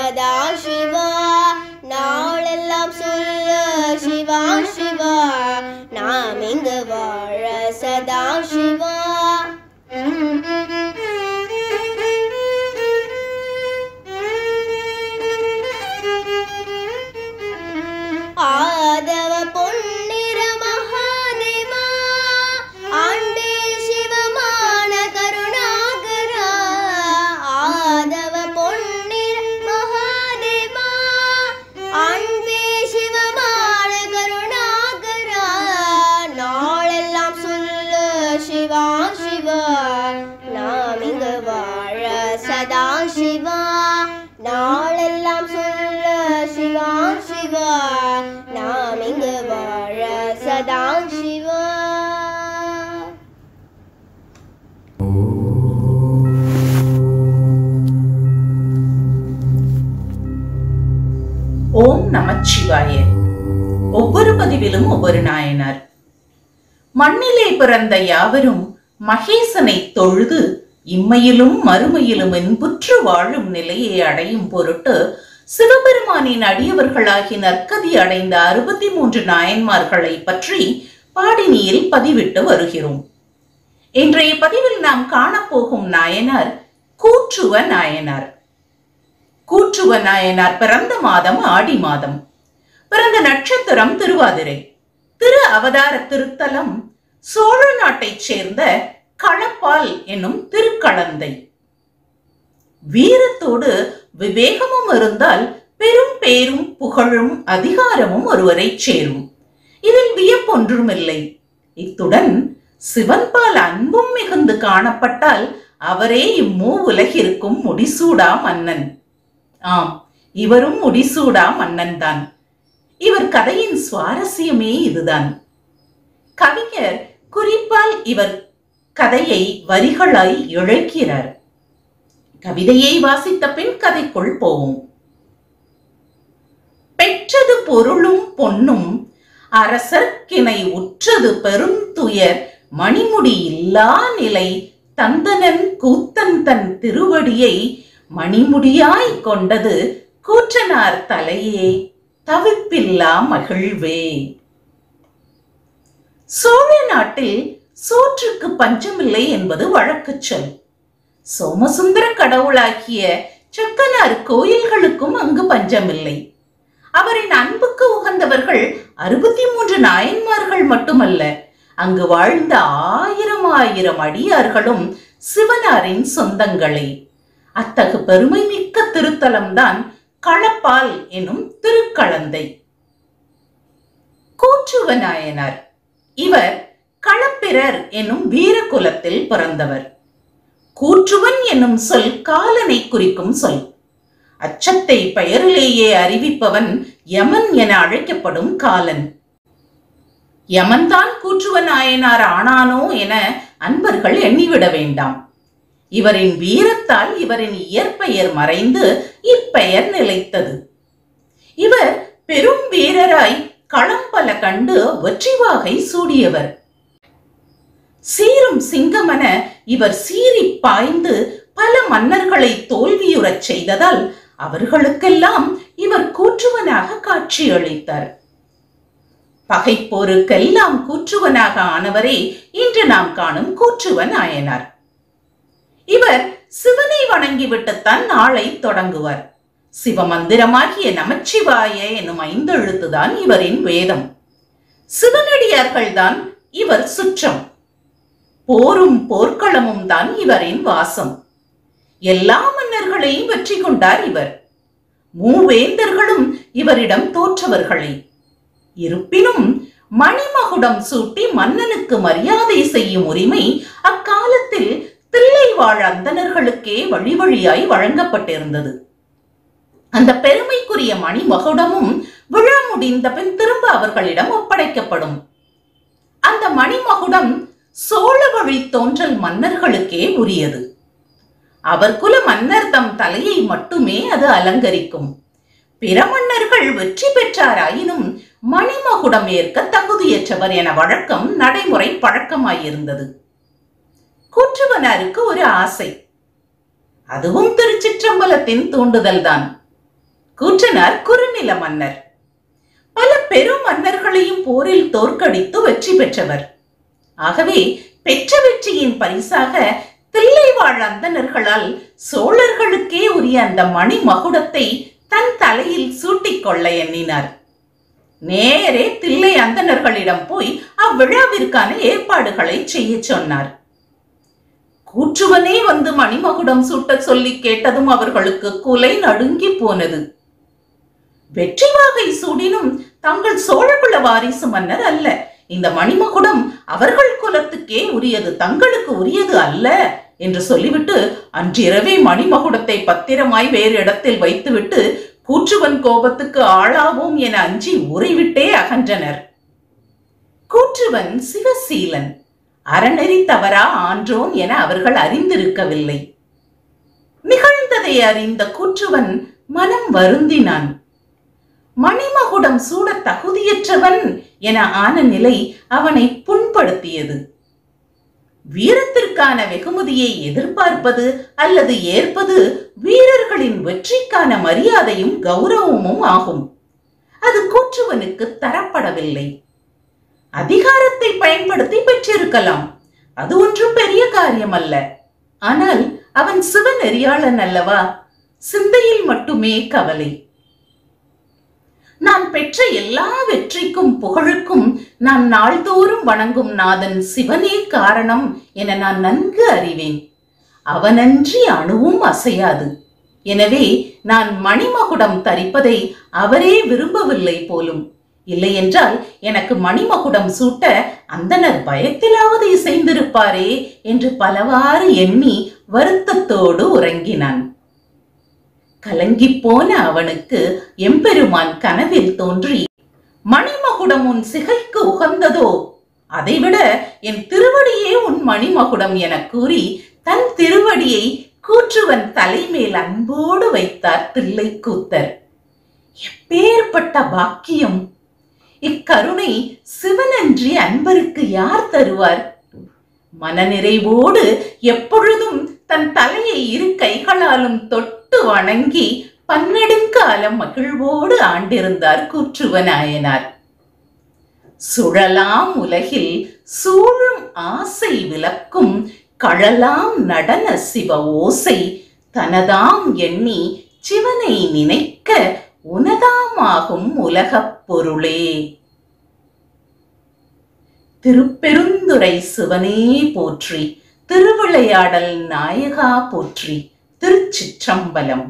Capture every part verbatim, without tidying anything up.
சதா சிவா, நாளெல்லாம் சொல்ல சிவா சிவா, நாம் இங்கு வாழ சதா சிவா. ஆதவ பொன்னிற மகாதேவா, ஆண்டே சிவமான கருணாகரா. ஆதவ பொன்னிற மகாதேவா, ஆண்டே சிவமான கருணாகரா, நாளெல்லாம் சொல்ல சிவா சிவா, நாம் இங்கு வாழ சதா சிவா. நாளெல்லாம் சொல்ல சிவா சிவா, நாம் இங்கு வாழ சதா சிவா. ஓம் நமச்சிவாய. ஒவ்வொரு பதிவிலும் ஒவ்வொரு நாயனார். மண்ணிலே பிறந்த யாவரும் மகேசனை தொழுது இம்மையிலும் மறுமையிலும் இன்புற்று வாழும் நிலையை அடையும் பொருட்டு சிவபெருமானின் அடியவர்களாகி நற்கதி அடைந்த அறுபத்தி மூன்று நாயன்மார்களை பற்றி பாடினியில் பதிவிட்டு வருகிறோம். இன்றைய பதிவில் நாம் காணப்போகும் நாயனார் கூற்றுவ நாயனார். கூற்றுவ நாயனார் பிறந்த மாதம் ஆடி மாதம். பிறந்த நட்சத்திரம் திருவாதிரை. திரு அவதார திருத்தலம் சோழ நாட்டைச் சேர்ந்த களப்பால் என்னும் திருக்களந்தை. வீரத்தோடு விவேகமும் இருந்தால் பெரும் பேரும் புகழும் அதிகாரமும் ஒருவரை சேரும். இதில் வியப்பொன்றுமில்லை. இத்துடன் சிவன்பால் அன்பும் மிகுந்து காணப்பட்டால் அவரே இம்மூ உலகிற்கும் முடிசூடா மன்னன். ஆம், இவரும் முடிசூடா மன்னன் தான். இவர் கதையின் சுவாரஸ்யமே இதுதான். கவிஞர் குறிப்பால் இவர் கதையை வரிகளாய் இழைக்கிறார். கவிதையை வாசித்த பின் கதைக்குள் போவோம். பெற்றது பொருளும் பொன்னும் அரசர்க்கிணை உற்றது பெருந்துயர் மணிமுடி இல்லா நிலை தந்தனன் கூத்தன் தன் திருவடியை மணிமுடியாய் கொண்டது கூற்றனார் தலையே தவிப்பில்லா மகிழ்வே. சோழ நாட்டில் சோற்றுக்கு பஞ்சமில்லை என்பது வழக்கு சொல். சோமசுந்தர கடவுளாகிய சொக்கனார் கோயில்களுக்கும் அங்கு பஞ்சமில்லை. அவரின் அன்புக்கு உகந்தவர்கள் அறுபத்தி மூன்று நாயன்மார்கள் மட்டுமல்ல, அங்கு வாழ்ந்த ஆயிரம் ஆயிரம் அடியார்களும் சிவனாரின் சொந்தங்களே. அத்தகு பெருமை மிக்க திருத்தலம்தான் களப்பால் எனும் திருக்களந்தை. கூற்றுவ நாயனார் இவர் களப்பிரர் என்னும் வீர குலத்தில் பிறந்தவர். கூற்றுவன் என்னும் சொல் காலனை குறிக்கும் சொல். அச்சத்தை பெயரிலேயே அறிவிப்பவன் யமன் என அழைக்கப்படும் காலன். யமன்தான் கூற்றுவ நாயனார் ஆனானோ என அன்பர்கள் எண்ணிவிட வேண்டாம். இவரின் வீரத்தால் இவரின் இயற்பெயர் மறைந்து இப்பெயர் நிலைத்தது. இவர் பெரும் வீரராய் களம் பல கண்டு வெற்றிவாகை சூடியவர். சீரும் சிங்கமென இவர் சீறி பாய்ந்து பல மன்னர்களை தோல்வியுறச் செய்ததால் அவர்களுக்கெல்லாம் இவர் கூற்றுவனாக காட்சியளித்தார். பகைப்போருக்கெல்லாம் கூற்றுவனாக ஆனவரே இன்று நாம் காணும் கூற்றுவ நாயனார். இவர் சிவனை வணங்கிவிட்டுத்தான் நாளை தொடங்குவார். சிவமந்திரமாகிய நமச்சிவாய எனும் ஐந்தெழுத்துதான் இவரின் வேதம். சிவனடியார்கள் தான் இவர் சுற்றம். போரும் போர்க்களமும் தான் இவரின் வாசம். எல்லா மன்னர்களையும் வெற்றி கொண்டார் இவர். மூவேந்தர்களும் இவரிடம் தோற்றவர்களே. இருப்பினும் மணிமகுடம் சூட்டி மன்னனுக்கு மரியாதை செய்யும் உரிமை அக்காலத்தில் தில்லை வாழ் அந்தணர்களுக்கே வழி வழியாய் வழங்கப்பட்டிருந்தது. அந்த பெருமைக்குரிய மணிமகுடமும் விழா முடிந்த பின் திரும்ப அவர்களிடம் ஒப்படைக்கப்படும். அந்த மணிமகுடம் சோழ வழி தோன்றல் மன்னர்களுக்கே உரியது. அவர் குல மன்னர் தம் தலையை மட்டுமே அது அலங்கரிக்கும். பிற மன்னர்கள் வெற்றி பெற்றாராயினும் மணிமகுடம் ஏற்க தகுதியற்றவர் என வழக்கம் நடைமுறை பழக்கமாயிருந்தது. கூற்றுவனாருக்கு ஒரு ஆசை. அதுவும் திருச்சிற்றம்பலத்தின் தூண்டுதல் தான். கூற்றனார் குறுநில மன்னர். பல பெரும் மன்னர்களையும் போரில் தோற்கடித்து வெற்றி பெற்றவர். ஆகவே பெற்ற வெற்றியின் பரிசாக தில்லைவாழ் அந்தணர்களால் சோழர்களுக்கே உரிய அந்த மணி மகுடத்தை தன் தலையில் சூட்டிக்கொள்ள எண்ணினார். நேரே தில்லை அந்தணர்களிடம் போய் அவ்விழாவிற்கான ஏற்பாடுகளை செய்ய சொன்னார். கூற்றுவனே வந்து மணிமகுடம் சூட்ட சொல்லி கேட்டதும் அவர்களுக்கு குலை நடுங்கி போனது. வெற்றி வாகை சூடினும் தங்கள் சோழகுல வாரிசு மன்னர் அல்ல, இந்த மணிமகுடம் அவர்கள் குலத்துக்கே உரியது, தங்களுக்கு உரியது அல்ல என்று சொல்லிவிட்டு அன்றிரவே மணிமகுடத்தை பத்திரமாய் வேறு இடத்தில் வைத்துவிட்டு கூற்றுவன் கோபத்துக்கு ஆளாவோம் என அஞ்சி உறைவிட்டே அகன்றனர். கூற்றுவன் சிவசீலன், அறநெறி தவறா ஆன்றோன் என அவர்கள் அறிந்திருக்கவில்லை. நிகழ்ந்ததை அறிந்த கூற்றுவன் மனம் வருந்தினான். மணிமகுடம் சூட தகுதியற்றவன் என ஆன நிலை அவனை புண்படுத்தியது. வீரத்திற்கான வெகுமதியை எதிர்பார்ப்பது அல்லது ஏற்பது வீரர்களின் வெற்றிக்கான மரியாதையும் கௌரவமும் ஆகும். அது கூற்றுவனுக்கு தரப்படவில்லை. அதிகாரத்தை பயன்படுத்தி பெற்றிருக்கலாம், அது ஒன்றும் பெரிய காரியம் அல்ல. ஆனால் அவன் சிவநெறியாளன் அல்லவா, சிந்தையில் மட்டுமே கவலை. நான் பெற்ற எல்லா வெற்றிக்கும் புகழுக்கும் நான் நாள்தோறும் வணங்கும் நாதன் சிவனே காரணம் என நான் நன்கு அறிவேன். அவனன்றி அணுவும் அசையாது. எனவே நான் மணிமகுடம் தரிப்பதை அவரே விரும்பவில்லை போலும். இல்லையென்றால் எனக்கு மணிமகுடம் சூட்ட அந்தனர் பயத்திலாவது இசைந்திருப்பாரே என்று பலவாறு எண்ணி வருத்தத்தோடு உறங்கினான். கலங்கிப்போன அவனுக்கு எம்பெருமான் கனவில் தோன்றி, மணிமகுடம் உன் சிகைக்கு உகந்ததோ, அதைவிட என் திருவடியே உன் மணிமகுடம் என கூறி தன் திருவடியை கூற்றுவன் தலைமேல் அன்போடு வைத்தார் தில்லைக்கூத்தர். எப்பேற்பட்ட பாக்கியம்! இக்கருணை சிவனன்றி அன்பருக்கு யார் தருவார்? மனநிறைவோடு எப்பொழுதும் தன் தலையை இரு கைகளாலும் தொட்டு வணங்கி பன்னெடுங்காலம் மகிழ்வோடு ஆண்டிருந்தார் கூற்றுவனாயனார். சுழலாம் உலகில் சூழும் ஆசை விளக்கும் கழலாம் நடன சிவ ஓசை தனதாம் எண்ணி சிவனை நினைக்க உனதாமாகும் உலகப் பொருளே. திருப்பெருந்துறை சிவனே போற்றி, திருவிளையாடல் நாயகா போற்றி. திருச்சிற்றம்பலம்.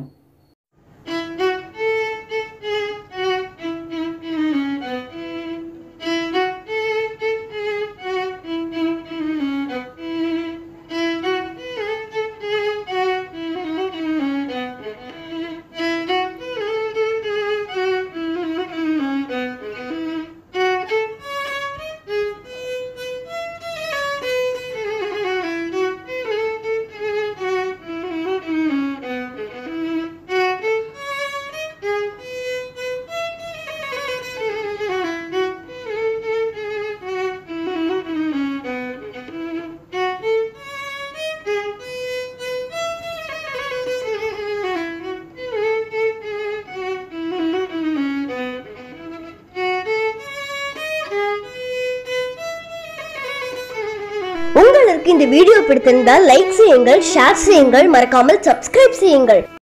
உங்களுக்கு இந்த வீடியோ பிடித்திருந்தால் லைக் செய்யுங்கள், ஷேர் செய்யுங்கள், மறக்காமல் சப்ஸ்கிரைப் செய்யுங்கள்.